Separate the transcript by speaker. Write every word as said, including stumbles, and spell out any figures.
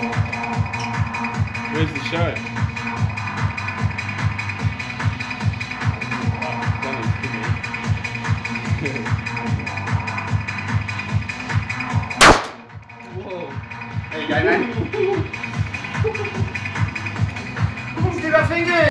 Speaker 1: Where's the show?
Speaker 2: Whoa. There you go, man. Still got fingers.